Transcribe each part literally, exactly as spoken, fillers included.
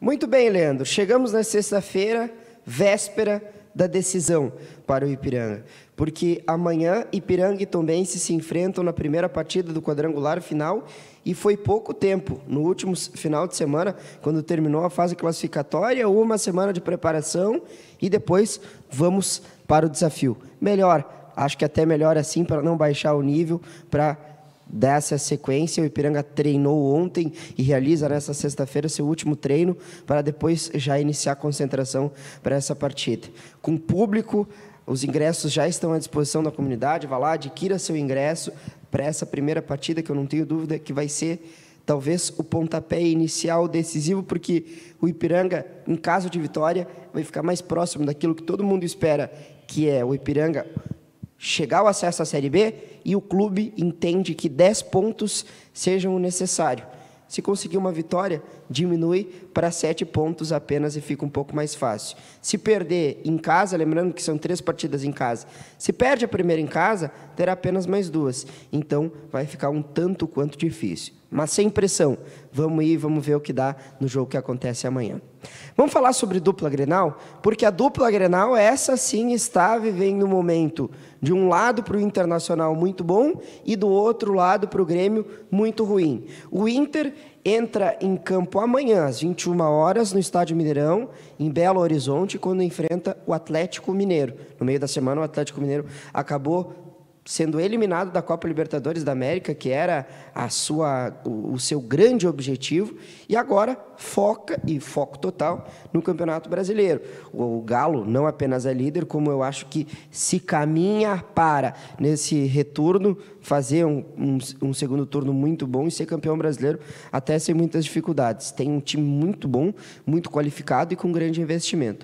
Muito bem, Leandro. Chegamos na sexta-feira, véspera da decisão para o Ipiranga. Porque amanhã Ipiranga e Tombense se enfrentam na primeira partida do quadrangular final e foi pouco tempo. No último final de semana, quando terminou a fase classificatória, uma semana de preparação e depois vamos para o desafio. Melhor, acho que até melhor assim para não baixar o nível, para dessa sequência. O Ipiranga treinou ontem e realiza nessa sexta-feira seu último treino para depois já iniciar a concentração para essa partida. Com público, os ingressos já estão à disposição da comunidade. Vá lá, adquira seu ingresso para essa primeira partida, que eu não tenho dúvida que vai ser talvez o pontapé inicial decisivo, porque o Ipiranga, em caso de vitória, vai ficar mais próximo daquilo que todo mundo espera, que é o Ipiranga chegar ao acesso à Série B, e o clube entende que dez pontos sejam o necessário. Se conseguir uma vitória, diminui para sete pontos apenas e fica um pouco mais fácil. Se perder em casa, lembrando que são três partidas em casa, se perde a primeira em casa, terá apenas mais duas. Então, vai ficar um tanto quanto difícil. Mas sem pressão. Vamos ir, vamos ver o que dá no jogo que acontece amanhã. Vamos falar sobre dupla Grenal, porque a dupla Grenal, essa sim está vivendo um momento de um lado para o Internacional muito bom e do outro lado para o Grêmio muito ruim. O Inter entra em campo amanhã, às vinte e uma horas, no Estádio Mineirão, em Belo Horizonte, quando enfrenta o Atlético Mineiro. No meio da semana, o Atlético Mineiro acabou sendo eliminado da Copa Libertadores da América, que era a sua, o, o seu grande objetivo, e agora foca, e foco total, no Campeonato Brasileiro. O, o Galo não apenas é líder, como eu acho que se caminha para, nesse retorno, fazer um, um, um segundo turno muito bom e ser campeão brasileiro, até sem muitas dificuldades. Tem um time muito bom, muito qualificado e com grande investimento.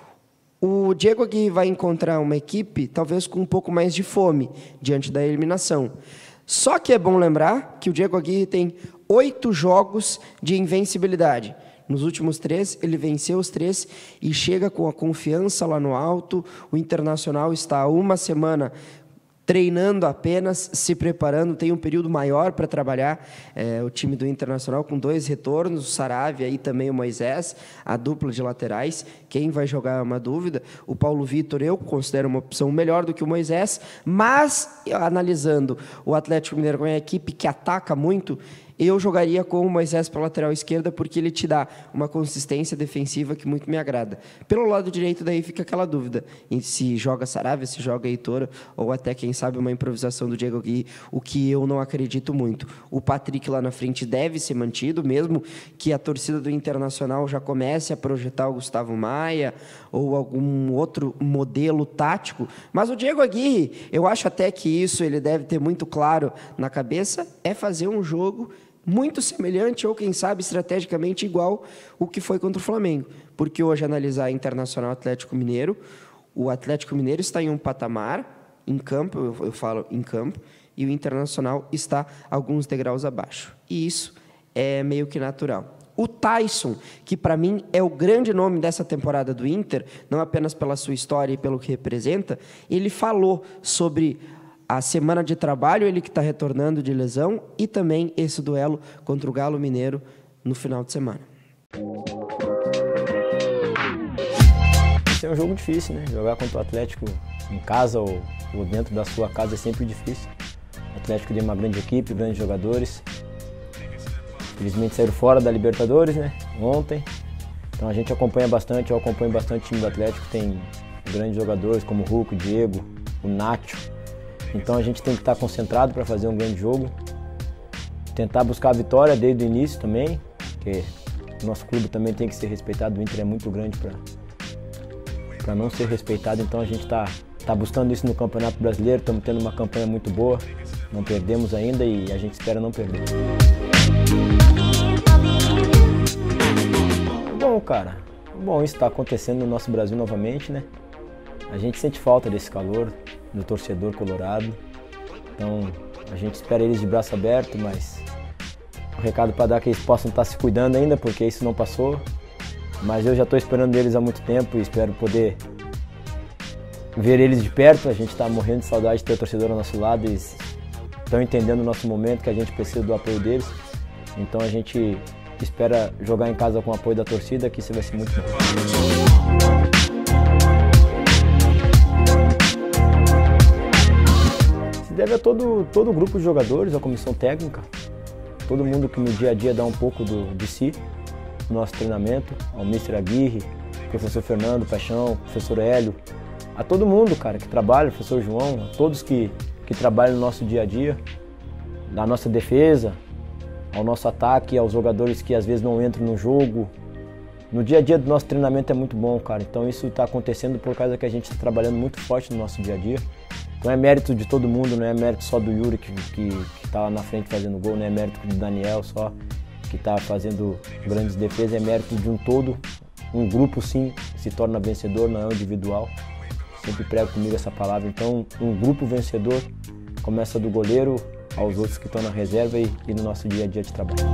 O Diego Aguirre vai encontrar uma equipe, talvez com um pouco mais de fome, diante da eliminação. Só que é bom lembrar que o Diego Aguirre tem oito jogos de invencibilidade. Nos últimos três, ele venceu os três e chega com a confiança lá no alto. O Internacional está há uma semana treinando apenas, se preparando, tem um período maior para trabalhar. É, o time do Internacional com dois retornos, o Saravia e também o Moisés, a dupla de laterais. Quem vai jogar é uma dúvida. O Paulo Vitor eu considero uma opção melhor do que o Moisés, mas analisando o Atlético Mineiro com a equipe que ataca muito, eu jogaria com o Moisés para a lateral esquerda, porque ele te dá uma consistência defensiva que muito me agrada. Pelo lado direito, daí fica aquela dúvida, em se joga Saravia, se joga Heitor, ou até, quem sabe, uma improvisação do Diego Aguirre, o que eu não acredito muito. O Patrick lá na frente deve ser mantido, mesmo que a torcida do Internacional já comece a projetar o Gustavo Maia, ou algum outro modelo tático, mas o Diego Aguirre, eu acho até que isso ele deve ter muito claro na cabeça, é fazer um jogo muito semelhante ou, quem sabe, estrategicamente igual o que foi contra o Flamengo. Porque hoje, analisar Internacional Atlético Mineiro, o Atlético Mineiro está em um patamar, em campo, eu, eu falo em campo, e o Internacional está alguns degraus abaixo. E isso é meio que natural. O Tyson, que para mim é o grande nome dessa temporada do Inter, não apenas pela sua história e pelo que representa, ele falou sobre a semana de trabalho, ele que está retornando de lesão, e também esse duelo contra o Galo Mineiro no final de semana. Esse é um jogo difícil, né? Jogar contra o Atlético em casa ou, ou dentro da sua casa é sempre difícil. O Atlético tem uma grande equipe, grandes jogadores. Infelizmente saíram fora da Libertadores, né? Ontem. Então a gente acompanha bastante, eu acompanho bastante o time do Atlético. Tem grandes jogadores como o Hulk, o Diego, o Nacho. Então a gente tem que estar concentrado para fazer um grande jogo, tentar buscar a vitória desde o início também, porque o nosso clube também tem que ser respeitado, o Inter é muito grande para para não ser respeitado, então a gente está tá buscando isso no Campeonato Brasileiro, estamos tendo uma campanha muito boa, não perdemos ainda e a gente espera não perder. Bom, cara, bom, isso está acontecendo no nosso Brasil novamente, né? A gente sente falta desse calor, do torcedor colorado, então a gente espera eles de braço aberto, mas o recado para dar é que eles possam estar se cuidando ainda, porque isso não passou, mas eu já estou esperando eles há muito tempo e espero poder ver eles de perto. A gente está morrendo de saudade de ter o torcedor ao nosso lado, eles estão entendendo o nosso momento, que a gente precisa do apoio deles, então a gente que espera jogar em casa com o apoio da torcida, que isso vai ser muito bom. Se deve a todo, todo o grupo de jogadores, a comissão técnica, todo mundo que no dia a dia dá um pouco do, de si no nosso treinamento, ao mister Aguirre, professor Fernando Paixão, professor Hélio, a todo mundo, cara, que trabalha, professor João, a todos que, que trabalham no nosso dia a dia, da nossa defesa, ao nosso ataque, aos jogadores que às vezes não entram no jogo. No dia a dia do nosso treinamento é muito bom, cara. Então isso está acontecendo por causa que a gente está trabalhando muito forte no nosso dia a dia. Não é mérito de todo mundo, não é mérito só do Yuri que que que tá lá na frente fazendo gol, não é mérito do Daniel só que está fazendo grandes defesas, é mérito de um todo. Um grupo sim se torna vencedor, não é um individual. Sempre prego comigo essa palavra. Então um grupo vencedor começa do goleiro aos outros que estão na reserva e, e no nosso dia a dia de trabalho.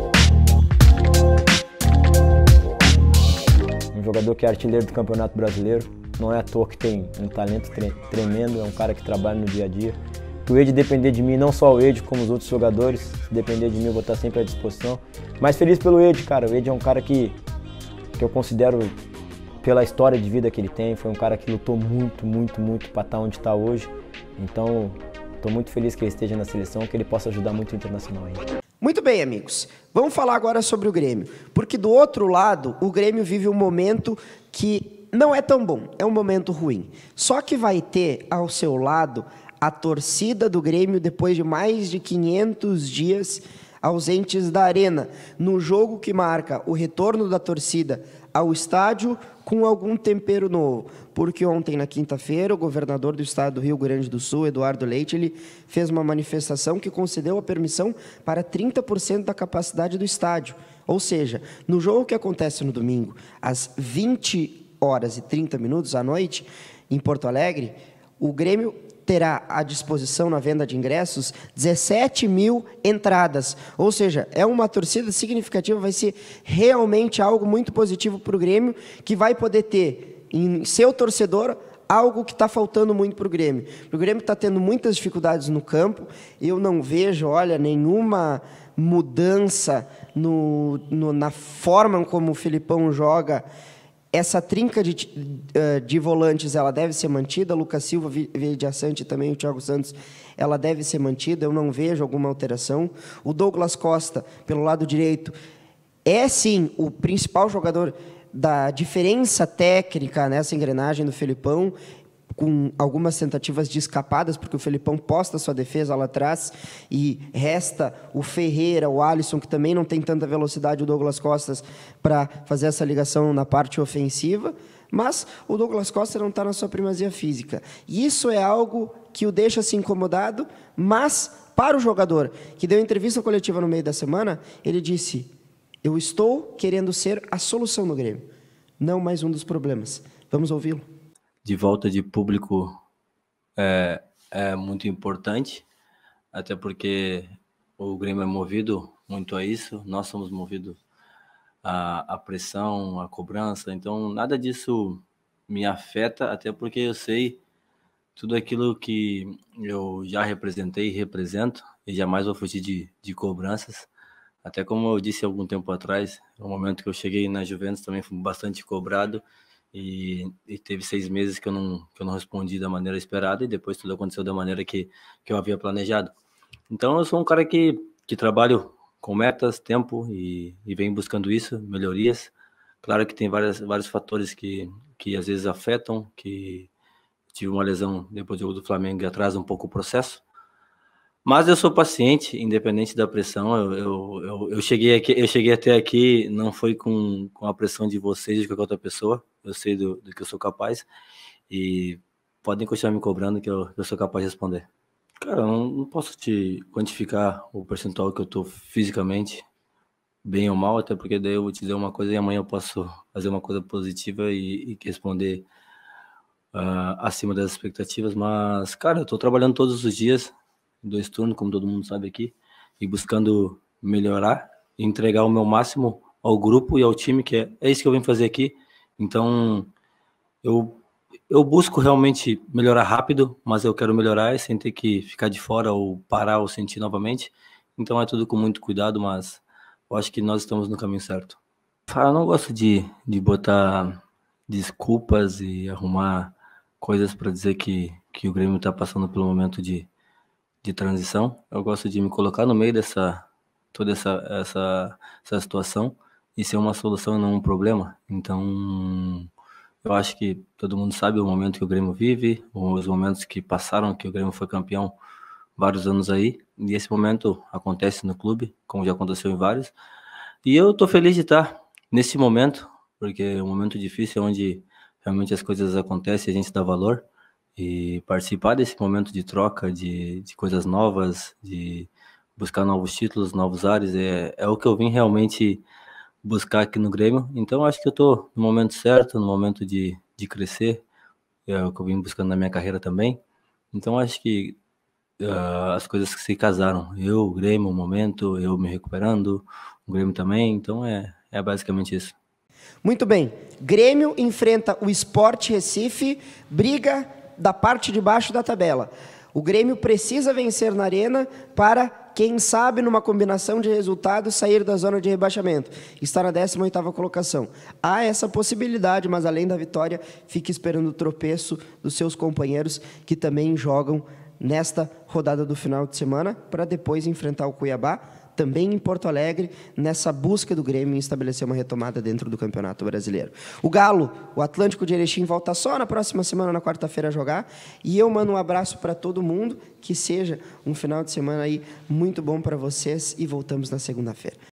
Um jogador que é artilheiro do Campeonato Brasileiro, não é à toa que tem um talento tre tremendo, é um cara que trabalha no dia a dia. Se o Ed depender de mim, não só o Ed, como os outros jogadores, se depender de mim eu vou estar sempre à disposição. Mas feliz pelo Ed, cara, o Ed é um cara que, que eu considero, pela história de vida que ele tem, foi um cara que lutou muito, muito, muito para estar onde está hoje. Então, estou muito feliz que ele esteja na seleção, que ele possa ajudar muito o Internacional ainda. Muito bem, amigos. Vamos falar agora sobre o Grêmio. Porque do outro lado, o Grêmio vive um momento que não é tão bom, é um momento ruim. Só que vai ter ao seu lado a torcida do Grêmio depois de mais de quinhentos dias ausentes da arena, no jogo que marca o retorno da torcida ao estádio com algum tempero novo, porque ontem, na quinta-feira, o governador do estado do Rio Grande do Sul, Eduardo Leite, ele fez uma manifestação que concedeu a permissão para trinta por cento da capacidade do estádio. Ou seja, no jogo que acontece no domingo, às vinte horas e trinta minutos à noite, em Porto Alegre, o Grêmio terá à disposição na venda de ingressos dezessete mil entradas, ou seja, é uma torcida significativa, vai ser realmente algo muito positivo para o Grêmio, que vai poder ter em seu torcedor algo que está faltando muito para o Grêmio. O Grêmio está tendo muitas dificuldades no campo, eu não vejo, olha, nenhuma mudança no, no, na forma como o Filipão joga. Essa trinca de, de volantes, ela deve ser mantida, Lucas Silva, Vidiaçante e também o Thiago Santos, ela deve ser mantida, eu não vejo alguma alteração. O Douglas Costa, pelo lado direito, é sim o principal jogador da diferença técnica nessa engrenagem do Felipão, com algumas tentativas de escapadas, porque o Felipão posta sua defesa lá atrás e resta o Ferreira, o Alisson, que também não tem tanta velocidade, o Douglas Costa, para fazer essa ligação na parte ofensiva, mas o Douglas Costa não está na sua primazia física. E isso é algo que o deixa assim incomodado, mas para o jogador, que deu entrevista coletiva no meio da semana, ele disse: eu estou querendo ser a solução do Grêmio, não mais um dos problemas. Vamos ouvi-lo. De volta de público é, é muito importante, até porque o Grêmio é movido muito a isso, nós somos movidos à, à pressão, à cobrança, então nada disso me afeta, até porque eu sei tudo aquilo que eu já representei e represento, e jamais vou fugir de, de cobranças. Até como eu disse algum tempo atrás, no momento que eu cheguei na Juventus também fui bastante cobrado, E, e teve seis meses que eu, não, que eu não respondi da maneira esperada, e depois tudo aconteceu da maneira que, que eu havia planejado. Então eu sou um cara que, que trabalho com metas, tempo, e, e venho buscando isso, melhorias. Claro que tem várias, vários fatores que, que às vezes afetam, que tive uma lesão depois do jogo do Flamengo e atrasa um pouco o processo. Mas eu sou paciente, independente da pressão. Eu, eu, eu, eu, cheguei, aqui, eu cheguei até aqui, não foi com, com a pressão de vocês, de qualquer outra pessoa. Eu sei do, do que eu sou capaz. E podem continuar me cobrando que eu, eu sou capaz de responder. Cara, eu não, não posso te quantificar o percentual que eu estou fisicamente, bem ou mal, até porque daí eu vou te dizer uma coisa e amanhã eu posso fazer uma coisa positiva e, e responder uh, acima das expectativas. Mas, cara, eu estou trabalhando todos os dias, dois turnos, como todo mundo sabe aqui, e buscando melhorar e entregar o meu máximo ao grupo e ao time, que é, é isso que eu venho fazer aqui. Então, eu, eu busco realmente melhorar rápido, mas eu quero melhorar sem ter que ficar de fora ou parar ou sentir novamente. Então, é tudo com muito cuidado, mas eu acho que nós estamos no caminho certo. Eu não gosto de, de botar desculpas e arrumar coisas para dizer que, que o Grêmio está passando pelo momento de, de transição. Eu gosto de me colocar no meio dessa toda essa, essa, essa situação e ser uma solução e não um problema. Então, eu acho que todo mundo sabe o momento que o Grêmio vive, os momentos que passaram, que o Grêmio foi campeão vários anos aí, e esse momento acontece no clube, como já aconteceu em vários, e eu tô feliz de estar nesse momento, porque é um momento difícil, onde realmente as coisas acontecem, a gente dá valor, e participar desse momento de troca, de, de coisas novas, de buscar novos títulos, novos ares, é, é o que eu vim realmente buscar aqui no Grêmio. Então acho que eu tô no momento certo, no momento de, de crescer, é o que eu vim buscando na minha carreira também. Então acho que uh, as coisas que se casaram, eu, o Grêmio, o momento, eu me recuperando, o Grêmio também, então é, é basicamente isso. Muito bem, Grêmio enfrenta o Sport Recife, briga da parte de baixo da tabela. O Grêmio precisa vencer na Arena para, quem sabe, numa combinação de resultados, sair da zona de rebaixamento. Está na décima oitava colocação. Há essa possibilidade, mas além da vitória, fique esperando o tropeço dos seus companheiros que também jogam nesta rodada do final de semana para depois enfrentar o Cuiabá, também em Porto Alegre, nessa busca do Grêmio em estabelecer uma retomada dentro do Campeonato Brasileiro. O Galo, o Atlântico de Erechim, volta só na próxima semana, na quarta-feira, a jogar. E eu mando um abraço para todo mundo, que seja um final de semana aí muito bom para vocês e voltamos na segunda-feira.